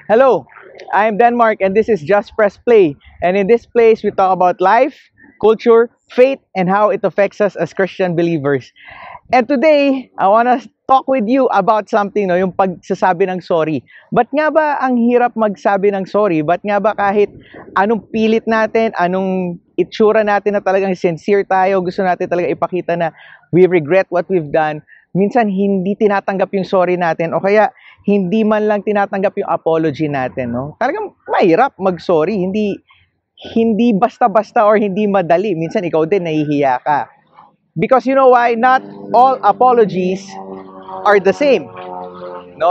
Hello, I'm Denmark and this is Just Press Play. And in this place, we talk about life, culture, faith, and how it affects us as Christian believers. And today, I want to talk with you about something, no, yung pagsasabi ng sorry. Ba't nga ba ang hirap magsabi ng sorry? Ba't nga ba kahit anong pilit natin, anong itsura natin na talagang sincere tayo, gusto natin talaga ipakita na we regret what we've done, minsan hindi tinatanggap yung sorry natin o kaya hindi man lang tinatanggap yung apology natin, no? Talagang mahirap mag-sorry, hindi basta-basta or hindi madali. Minsan ikaw din nahihiya ka. Because you know why? Not all apologies are the same. No?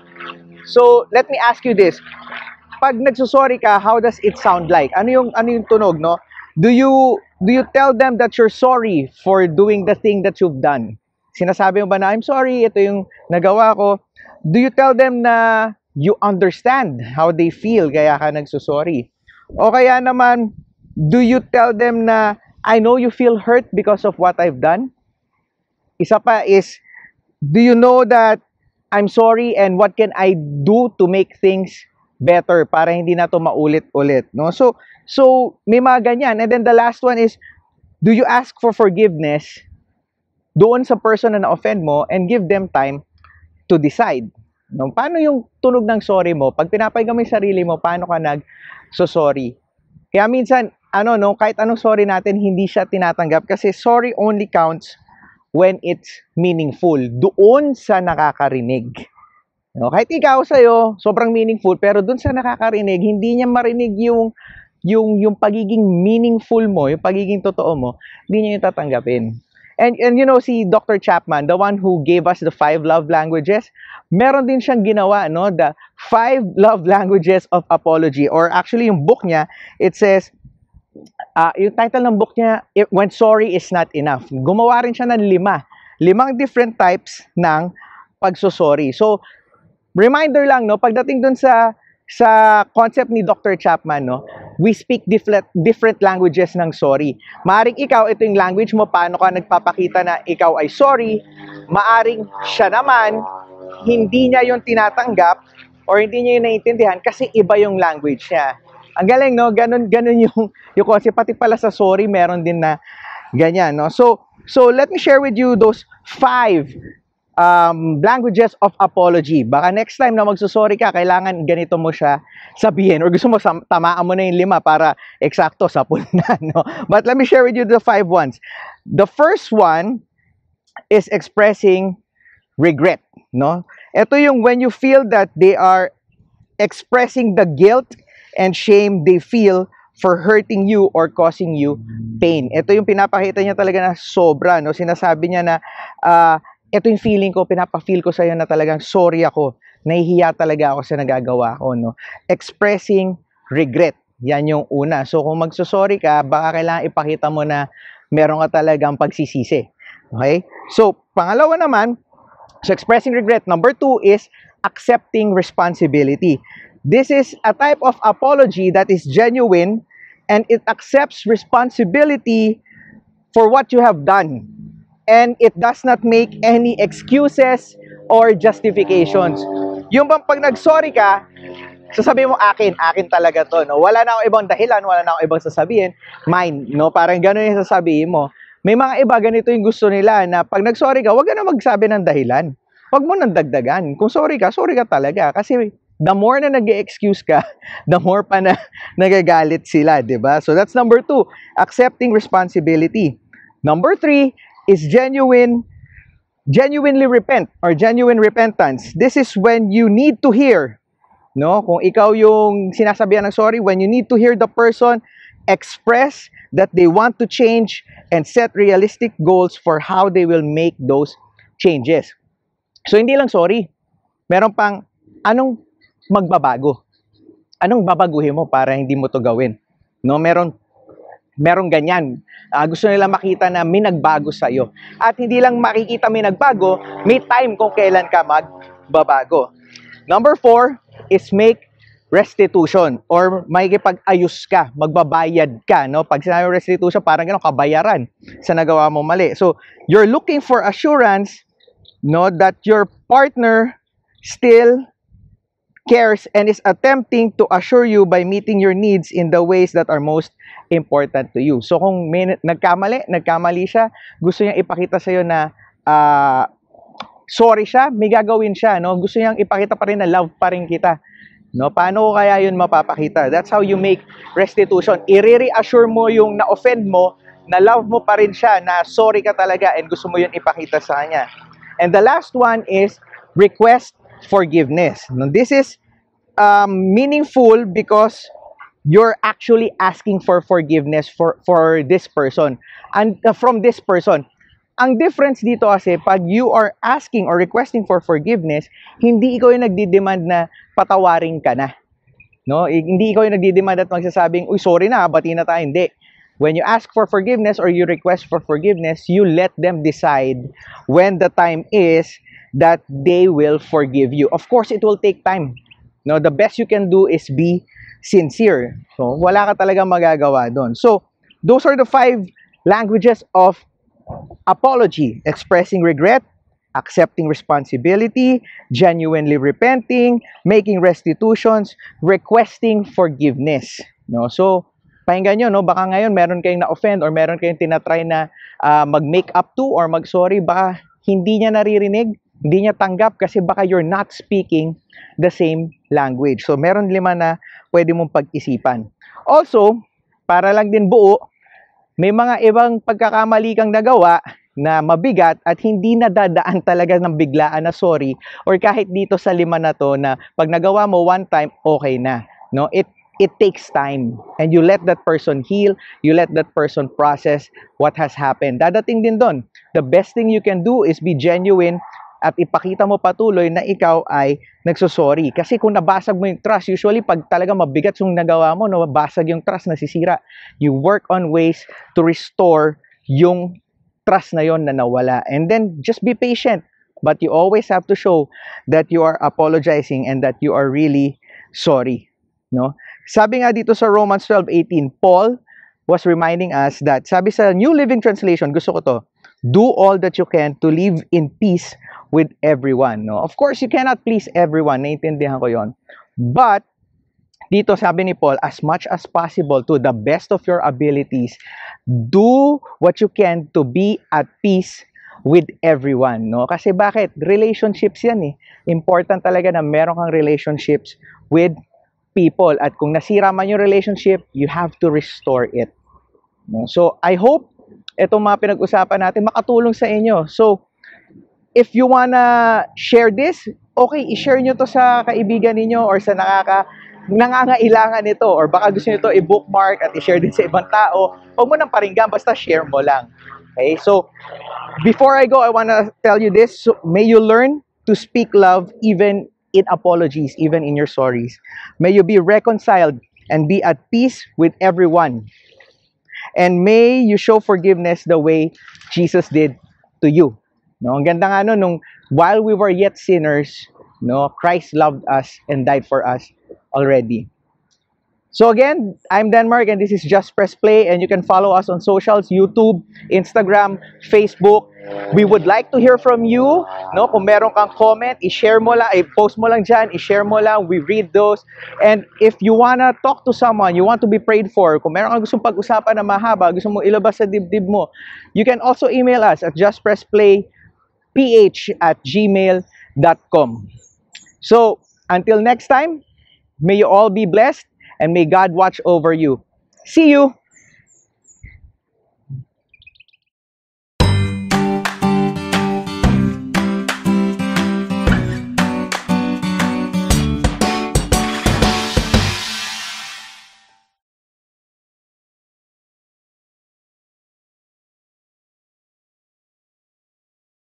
So let me ask you this. Pag nagsusorry ka, how does it sound like? Ano yung tunog, no? Do you tell them that you're sorry for doing the thing that you've done? Sinasabi mo ba na, I'm sorry, ito yung nagawa ko. Do you tell them na you understand how they feel kaya ka nagsusorry? O kaya naman, do you tell them na I know you feel hurt because of what I've done? Isa pa is, do you know that I'm sorry and what can I do to make things better para hindi na to maulit-ulit, no? So may mga ganyan. And then the last one is, do you ask for forgiveness doon sa person na na-offend mo and give them time to decide? No? Paano yung tunog ng sorry mo? Pag pinapayag mo yung sarili mo, paano ka nag-sorry? Kaya minsan, kahit anong sorry natin, hindi siya tinatanggap kasi sorry only counts when it's meaningful. Doon sa nakakarinig. No? Kahit ikaw sa'yo, sobrang meaningful, pero doon sa nakakarinig, hindi niya marinig yung pagiging meaningful mo, yung pagiging totoo mo, hindi niya yung tatanggapin. And you know, si Dr. Chapman, the one who gave us the 5 love languages, meron din siyang ginawa, no? The 5 love languages of apology. Or actually, yung book niya, it says, yung title ng book niya, When Sorry is Not Enough. Gumawa rin siya ng 5 different types ng pagsosorry. So, reminder lang, no? Pagdating dun sa concept ni Dr. Chapman, no, we speak different languages ng sorry. Maaring ikaw, ito yung language mo, paano ka nagpapakita na ikaw ay sorry. Maaring siya naman, hindi niya yung tinatanggap or hindi niya yung naiintindihan kasi iba yung language niya. Ang galing, no? Ganun yung concept. Pati pala sa sorry, meron din na ganyan, no? So let me share with you those 5 languages of apology. Baka next time na magsusorry ka, kailangan ganito mo siya sabihin or gusto mo tamaan mo na yung 5 para eksakto sa na, no? But let me share with you the 5 ones. The first one is expressing regret, no? Ito yung when you feel that they are expressing the guilt and shame they feel for hurting you or causing you pain. Ito yung pinapakita niya talaga na sobra, no? Sinasabi niya na ito yung feeling ko, pinapa-feel ko sa'yo na talagang sorry ako. Nahihiya talaga ako sa nagagawa ko, no? Expressing regret. Yan yung una. So, kung magsusorry ka, baka kailangan ipakita mo na meron ka talagang pagsisisi. Okay? So, pangalawa naman, so expressing regret. Number 2 is accepting responsibility. This is a type of apology that is genuine and it accepts responsibility for what you have done. And it does not make any excuses or justifications. Yung bang pag nag-sorry ka, sasabihin mo, akin talaga to, no? Wala na akong ibang dahilan, wala na akong ibang sasabihin, mine, no? Parang gano'n yung sasabihin mo. May mga iba, ganito yung gusto nila, na pag nag-sorry ka, wag ka na magsabi ng dahilan. Wag mo nang dagdagan. Kung sorry ka talaga. Kasi the more na nag-excuse ka, the more pa na nagagalit sila, di ba? So that's number 2, accepting responsibility. Number 3, is genuinely repent or genuine repentance. This is when you need to hear, no? Kung ikaw yung sinasabihan ng sorry, when you need to hear the person express that they want to change and set realistic goals for how they will make those changes. So hindi lang sorry. Meron pang anong magbabago? Anong babaguhin mo para hindi mo to gawin? No, meron ganyan. Gusto nila makita na may nagbago sa'yo. At hindi lang makikita may nagbago, may time kung kailan ka magbabago. Number 4 is make restitution or makikipag-ayos ka, magbabayad ka, no? Pag sinabi restitution, parang gano'n, kabayaran sa nagawa mo mali. So, you're looking for assurance, no, that your partner still cares and is attempting to assure you by meeting your needs in the ways that are most important to you. So kung may nagkamali siya, gusto niyang ipakita sa iyo na sorry siya, may gagawin siya, no? Gusto niyang ipakita pa rin na love pa rin kita. No, paano ko kaya 'yun mapapakita? That's how you make restitution. I-reassure mo yung na-offend mo, na love mo pa rin siya, na sorry ka talaga and gusto mo 'yun ipakita sa kanya. And the last one is request forgiveness. Now, this is meaningful because you're actually asking for forgiveness for this person and from this person. Ang difference dito kasi, pag you are asking or requesting for forgiveness, hindi ikaw yung nagdi-demand na patawarin ka na. No? Hindi ikaw yung nagdi-demand at magsasabing, uy, sorry na, bati na tayo. Hindi. When you ask for forgiveness or you request for forgiveness, you let them decide when the time is that they will forgive you. Of course, it will take time. No, the best you can do is be sincere. So, wala ka talagang magagawa doon. So, those are the 5 languages of apology: expressing regret, accepting responsibility, genuinely repenting, making restitutions, requesting forgiveness. No? So, pakinggan nyo, no? Baka ngayon meron kayong na-offend or meron kayong tinatry na mag-make up to or mag-sorry, baka hindi niya naririnig, hindi niya tanggap kasi baka you're not speaking the same language. So, meron 5 na pwede mong pag-isipan. Also, para lang din buo, may mga ibang pagkakamali kang nagawa na mabigat at hindi nadadaan talaga ng biglaan na sorry, or kahit dito sa 5 na to na pag nagawa mo one time, okay na. No? It takes time and you let that person heal, you let that person process what has happened. Dadating din doon. The best thing you can do is be genuine at ipakita mo patuloy na ikaw ay nagsosorry. Kasi kung nabasag mo yung trust, usually pag talaga mabigat yung nagawa mo, nabasag yung trust, nasisira. You work on ways to restore yung trust na yon na nawala. And then, just be patient. But you always have to show that you are apologizing and that you are really sorry. No? Sabi nga dito sa Romans 12:18, Paul was reminding us that, sabi sa New Living Translation, gusto ko to, do all that you can to live in peace with everyone. No? Of course, you cannot please everyone. Naiintindihan ko yon. But, dito sabi ni Paul, as much as possible, to the best of your abilities, do what you can to be at peace with everyone. No? Kasi bakit? Relationships yan eh. Important talaga na meron kang relationships with people. At kung nasira man yung relationship, you have to restore it. No? So, I hope itong mga pinag-usapan natin makatulong sa inyo. So, if you wanna share this, okay, i-share nyo to sa kaibigan ninyo or sa nangangailangan nito, or baka gusto nyo to i-bookmark at i-share din sa ibang tao. Huwag mo nang paringgan, basta share mo lang. Okay, so before I go, I wanna tell you this. So, may you learn to speak love even in apologies, even in your sorries. May you be reconciled and be at peace with everyone. And may you show forgiveness the way Jesus did to you. No, ang ganda nga no, nung while we were yet sinners, no, Christ loved us and died for us already. So again, I'm Denmark and this is Just Press Play, and you can follow us on socials, YouTube, Instagram, Facebook. We would like to hear from you. No, kung meron kang comment, i-share mo lang, i-post mo lang dyan, i-share mo lang, we read those. And if you wanna talk to someone, you want to be prayed for, kung meron kang gustong pag-usapan na mahaba, gusto mo ilabas sa dibdib mo, you can also email us at justpressplayph@gmail.com. So, until next time, may you all be blessed and may God watch over you. See you!